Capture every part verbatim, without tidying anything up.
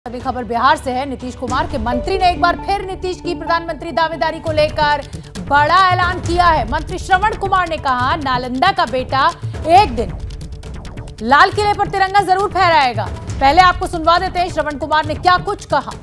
अभी खबर बिहार से है। नीतीश कुमार के मंत्री ने एक बार फिर नीतीश की प्रधानमंत्री दावेदारी को लेकर बड़ा ऐलान किया है। मंत्री श्रवण कुमार ने कहा, नालंदा का बेटा एक दिन लाल किले पर तिरंगा जरूर फहराएगा। पहले आपको सुनवा देते हैं श्रवण कुमार ने क्या कुछ कहा।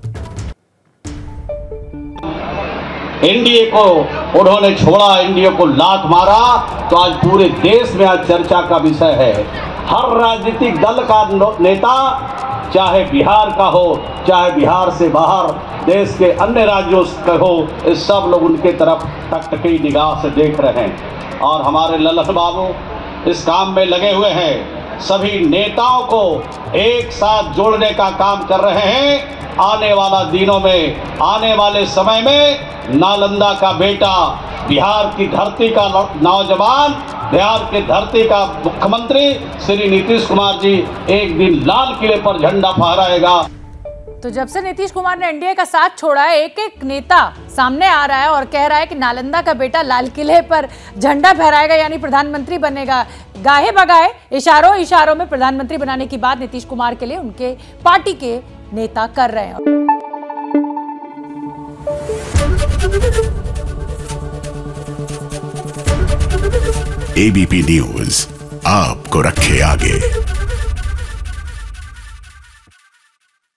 एनडीए को उन्होंने छोड़ा, एनडीए को लात मारा, तो आज पूरे देश में आज चर्चा का विषय है। हर राजनीतिक दल का नेता, चाहे बिहार का हो, चाहे बिहार से बाहर देश के अन्य राज्यों का हो, इस सब लोग उनके तरफ टकटकी निगाह से देख रहे हैं और हमारे ललन बाबू इस काम में लगे हुए हैं। सभी नेताओं को एक साथ जोड़ने का काम कर रहे हैं। आने वाला दिनों में, आने वाले समय में नालंदा का बेटा, बिहार की धरती का नौजवान, बिहार की धरती का मुख्यमंत्री श्री नीतीश कुमार जी एक दिन लाल किले पर झंडा फहराएगा। तो जब से नीतीश कुमार ने एनडीए का साथ छोड़ा है, एक एक नेता सामने आ रहा है और कह रहा है कि नालंदा का बेटा लाल किले पर झंडा फहराएगा, यानी प्रधानमंत्री बनेगा। गाहे बगाए इशारों इशारों में प्रधानमंत्री बनाने की बात नीतीश कुमार के लिए उनके पार्टी के नेता कर रहे हैं। एबीपी न्यूज आपको रखे आगे।